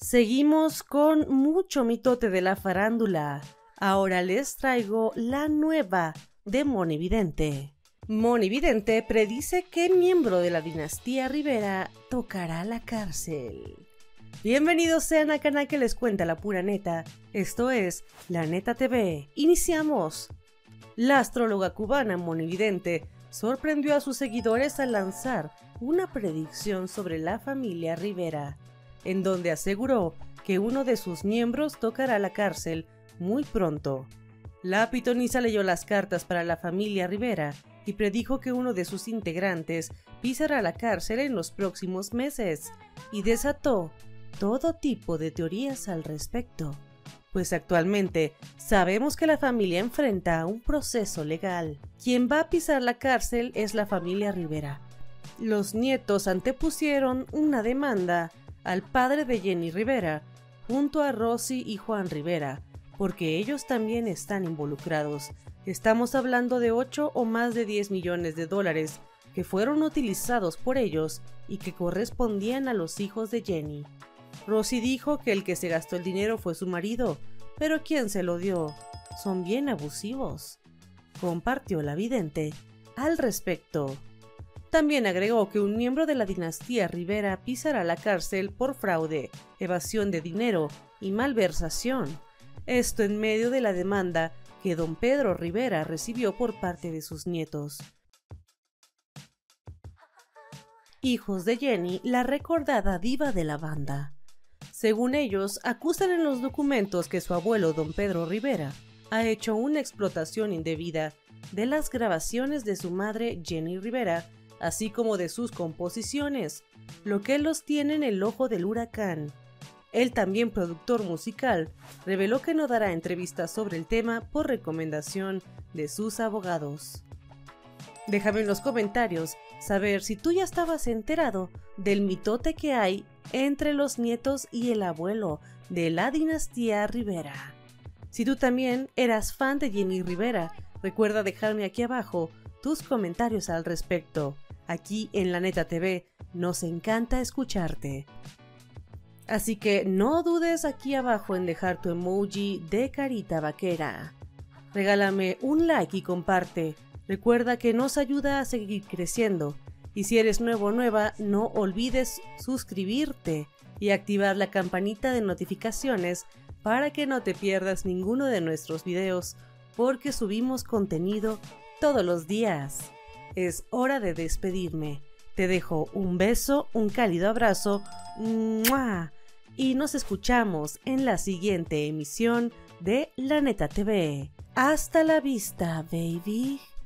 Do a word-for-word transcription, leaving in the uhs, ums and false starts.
Seguimos con mucho mitote de la farándula. Ahora les traigo la nueva de Moni Vidente. Moni Vidente predice que miembro de la dinastía Rivera tocará la cárcel. Bienvenidos sean al canal que les cuenta la pura neta. Esto es La Neta T V. Iniciamos. La astróloga cubana Moni Vidente sorprendió a sus seguidores al lanzar una predicción sobre la familia Rivera, en donde aseguró que uno de sus miembros tocará la cárcel muy pronto. La pitonisa leyó las cartas para la familia Rivera y predijo que uno de sus integrantes pisará la cárcel en los próximos meses y desató todo tipo de teorías al respecto, pues actualmente sabemos que la familia enfrenta un proceso legal. Quien va a pisar la cárcel es la familia Rivera. Los nietos antepusieron una demanda al padre de Jenny Rivera, junto a Rosy y Juan Rivera, porque ellos también están involucrados. Estamos hablando de ocho o más de diez millones de dólares que fueron utilizados por ellos y que correspondían a los hijos de Jenny. Rosy dijo que el que se gastó el dinero fue su marido, pero ¿quién se lo dio? Son bien abusivos, compartió la vidente al respecto. También agregó que un miembro de la dinastía Rivera pisará la cárcel por fraude, evasión de dinero y malversación. Esto en medio de la demanda que don Pedro Rivera recibió por parte de sus nietos. Hijos de Jenny, la recordada diva de la banda. Según ellos, acusan en los documentos que su abuelo don Pedro Rivera ha hecho una explotación indebida de las grabaciones de su madre Jenny Rivera, así como de sus composiciones, lo que los tiene en el ojo del huracán. El también productor musical reveló que no dará entrevistas sobre el tema por recomendación de sus abogados. Déjame en los comentarios saber si tú ya estabas enterado del mitote que hay entre los nietos y el abuelo de la dinastía Rivera. Si tú también eras fan de Jenny Rivera, recuerda dejarme aquí abajo tus comentarios al respecto. Aquí en La Neta T V nos encanta escucharte. Así que no dudes aquí abajo en dejar tu emoji de carita vaquera. Regálame un like y comparte. Recuerda que nos ayuda a seguir creciendo. Y si eres nuevo o nueva, no olvides suscribirte y activar la campanita de notificaciones para que no te pierdas ninguno de nuestros videos, porque subimos contenido todos los días. Es hora de despedirme. Te dejo un beso, un cálido abrazo, ¡mua! Y nos escuchamos en la siguiente emisión de La Neta T V. Hasta la vista, baby.